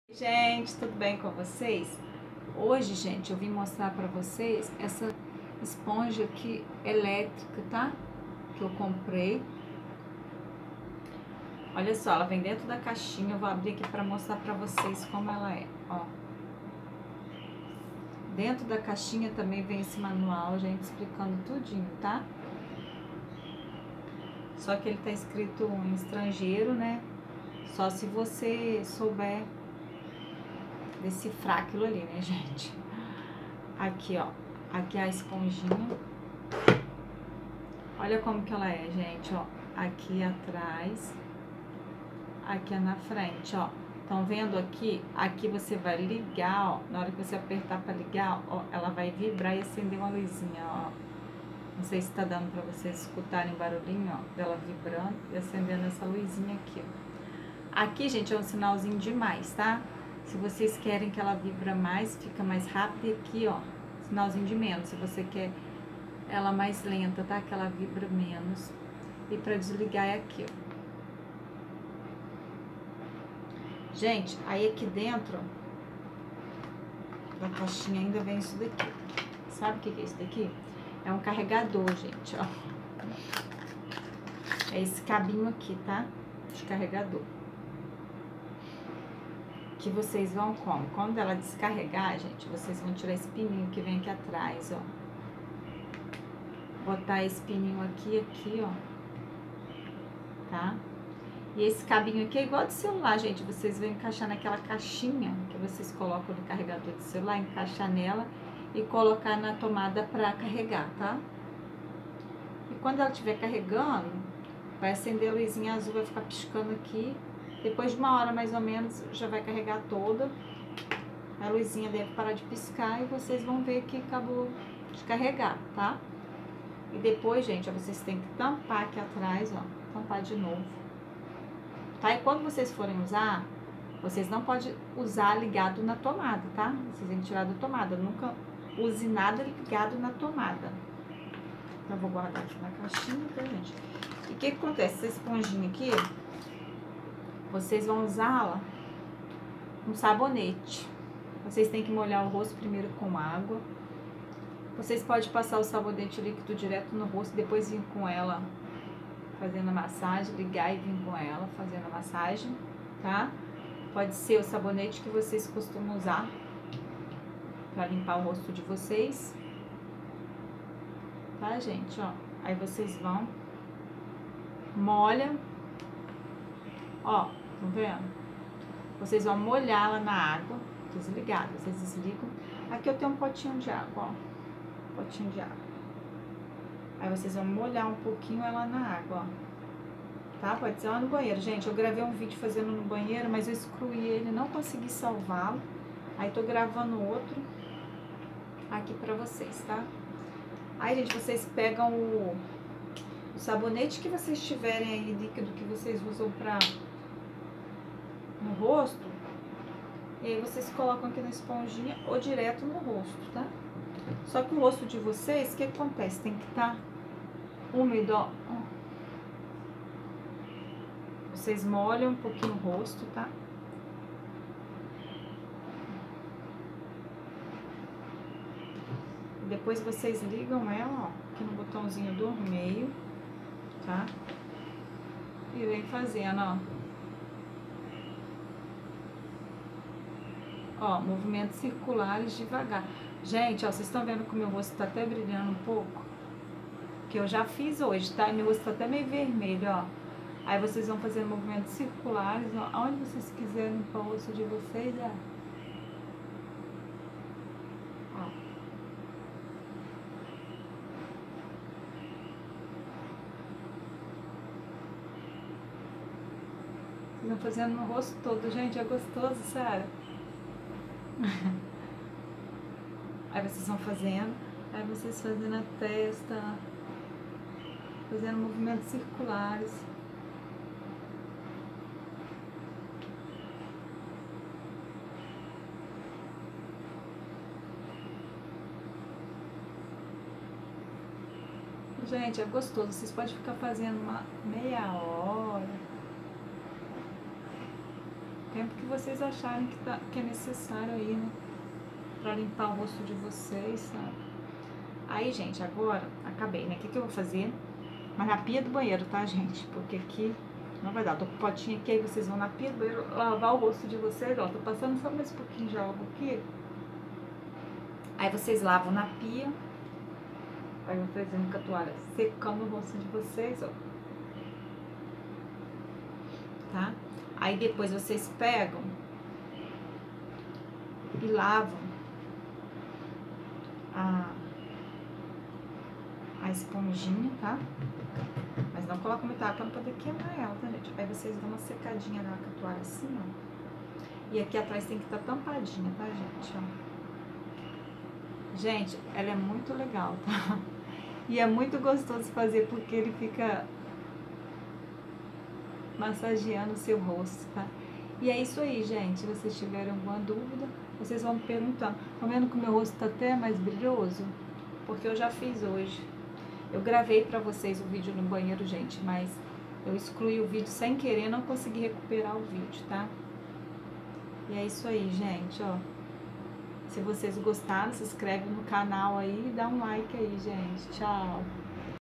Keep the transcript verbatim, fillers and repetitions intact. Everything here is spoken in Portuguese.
Gente, tudo bem com vocês? Hoje, gente, eu vim mostrar pra vocês essa esponja aqui elétrica, tá? Que eu comprei. Olha só, ela vem dentro da caixinha. Eu vou abrir aqui pra mostrar pra vocês como ela é, ó. Dentro da caixinha também vem esse manual, gente, explicando tudinho, tá? Só que ele tá escrito em estrangeiro, né? Só se você souber decifrar aquilo ali, né, gente? Aqui, ó. Aqui é a esponjinha. Olha como que ela é, gente, ó. Aqui atrás. Aqui é na frente, ó. Estão vendo aqui? Aqui você vai ligar, ó. Na hora que você apertar pra ligar, ó, ela vai vibrar e acender uma luzinha, ó. Não sei se tá dando pra vocês escutarem barulhinho, ó. Dela vibrando e acendendo essa luzinha aqui, ó. Aqui, gente, é um sinalzinho de mais, tá? Se vocês querem que ela vibra mais, fica mais rápido. E aqui, ó, sinalzinho de menos. Se você quer ela mais lenta, tá? Que ela vibra menos. E pra desligar é aqui, ó. Gente, aí aqui dentro da caixinha ainda vem isso daqui. Sabe o que é isso daqui? É um carregador, gente, ó. É esse cabinho aqui, tá? De carregador. Que vocês vão como? Quando ela descarregar, gente, vocês vão tirar esse pininho que vem aqui atrás, ó. Botar esse pininho aqui, aqui, ó. Tá? E esse cabinho aqui é igual de celular, gente. Vocês vão encaixar naquela caixinha que vocês colocam no carregador de celular, encaixar nela e colocar na tomada pra carregar, tá? E quando ela estiver carregando, vai acender a luzinha azul, vai ficar piscando aqui. Depois de uma hora mais ou menos, já vai carregar toda. A luzinha deve parar de piscar e vocês vão ver que acabou de carregar, tá? E depois, gente, ó, vocês têm que tampar aqui atrás, ó. Tampar de novo. Tá? E quando vocês forem usar, vocês não podem usar ligado na tomada, tá? Vocês têm que tirar da tomada. Nunca use nada ligado na tomada. Então, eu vou guardar aqui na caixinha, tá, gente? E o que que acontece? Essa esponjinha aqui, vocês vão usá-la com sabonete. Vocês têm que molhar o rosto primeiro com água. Vocês podem passar o sabonete líquido direto no rosto, depois vir com ela fazendo a massagem, ligar e vir com ela fazendo a massagem, tá? Pode ser o sabonete que vocês costumam usar para limpar o rosto de vocês, tá, gente? Ó, aí vocês vão, molha, ó, estão vendo? Vocês vão molhar ela na água, desligada, vocês desligam. Aqui eu tenho um potinho de água, ó, potinho de água. Aí vocês vão molhar um pouquinho ela na água, ó. Tá? Pode ser lá no banheiro. Gente, eu gravei um vídeo fazendo no banheiro, mas eu excluí ele, não consegui salvá-lo. Aí tô gravando outro aqui pra vocês, tá? Aí, gente, vocês pegam o, o sabonete que vocês tiverem aí, líquido que vocês usam pra no rosto. E aí vocês colocam aqui na esponjinha ou direto no rosto, tá? Só que o rosto de vocês, o que acontece? Tem que estar úmido, ó. Vocês molham um pouquinho o rosto, tá? Depois vocês ligam ela, ó, aqui no botãozinho do meio, tá? E vem fazendo, ó. Ó, movimentos circulares devagar. Gente, ó, vocês estão vendo que o meu rosto tá até brilhando um pouco? Que eu já fiz hoje, tá? E meu rosto tá até meio vermelho, ó. Aí vocês vão fazendo movimentos circulares, ó. Aonde vocês quiserem limpar o rosto de vocês, ó. Ó. Vocês vão fazendo no rosto todo, gente. É gostoso, sério. Aí vocês vão fazendo, aí vocês fazendo a testa, fazendo movimentos circulares. Gente, é gostoso, vocês podem ficar fazendo uma meia hora. tempo que vocês acharem que, tá, que é necessário aí, né? Pra limpar o rosto de vocês, sabe? Aí, gente, agora, acabei, né? O que, que eu vou fazer? Mas na pia do banheiro, tá, gente? Porque aqui não vai dar. Tô com o potinho aqui, aí vocês vão na pia do banheiro lavar o rosto de vocês, ó. Tô passando só mais um pouquinho de água aqui. Aí vocês lavam na pia. Aí eu vou fazendo com a toalha secando o rosto de vocês, ó. Tá? Aí depois vocês pegam e lavam a, a esponjinha, tá? Mas não coloca muita água pra não poder queimar ela, tá, gente? Aí vocês dão uma secadinha na com a toalha assim, ó. E aqui atrás tem que estar tampadinha, tá, gente? Ó. Gente, ela é muito legal, tá? E é muito gostoso fazer porque ele fica massageando o seu rosto, tá? E é isso aí, gente. Se vocês tiverem alguma dúvida, vocês vão me perguntando. Tá vendo que o meu rosto tá até mais brilhoso? Porque eu já fiz hoje. Eu gravei pra vocês o vídeo no banheiro, gente, mas eu excluí o vídeo sem querer, não consegui recuperar o vídeo, tá? E é isso aí, gente, ó. Se vocês gostaram, se inscreve no canal aí e dá um like aí, gente. Tchau!